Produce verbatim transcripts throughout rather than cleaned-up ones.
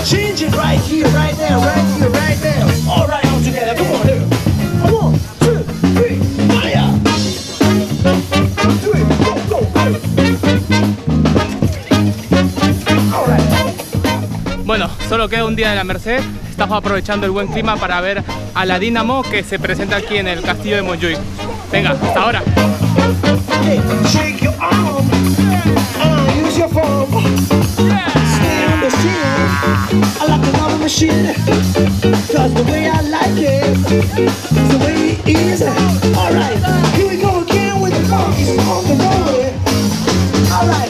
Change it right here, right there, right here, right there. All right, all together. Come on, here. One, two, three, fire. One, two, three, go, go, go. All right. Bueno, solo queda un día de la Merced. Estamos aprovechando el buen clima para ver a la Dinamo que se presenta aquí en el castillo de Montjuïc. Venga, hasta ahora. Hey, shake your arm, uh, use your form. Stay on the scene, I like another machine. Cause the way I like it, is the way it is. Alright, here we go again with the funky on the road. Alright,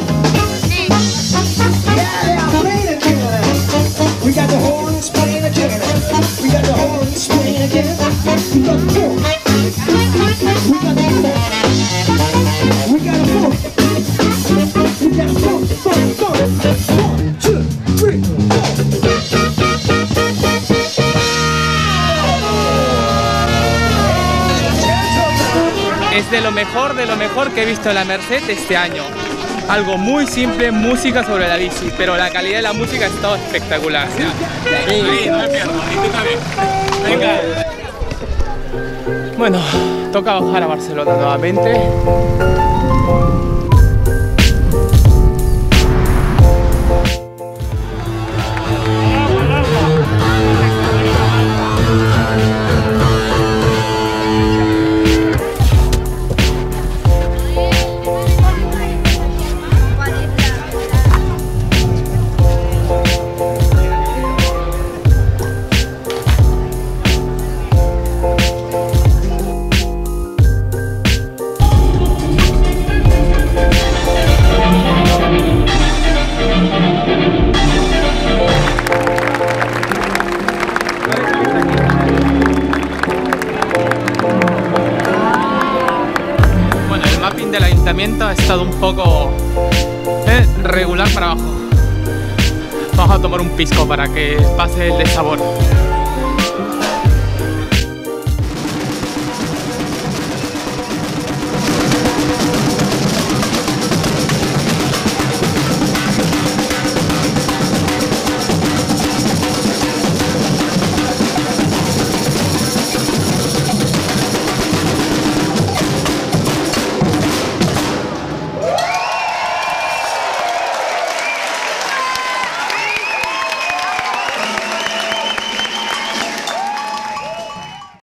yeah, yeah, play it again. We got the horns playing again. We got the horns playing again. We got the horns. We got the horns. We got a four. We got a four, four, four. One, two, three, four. Es de lo mejor, de lo mejor que he visto en la Merced este año. Algo muy simple, música sobre la bici, pero la calidad de la música ha estado espectacular. Sí, no me pierdo, y tú también. Venga. Bueno, toca bajar a Barcelona nuevamente. Del ayuntamiento ha estado un poco eh, regular para abajo. Vamos a tomar un pisco para que pase el desabor.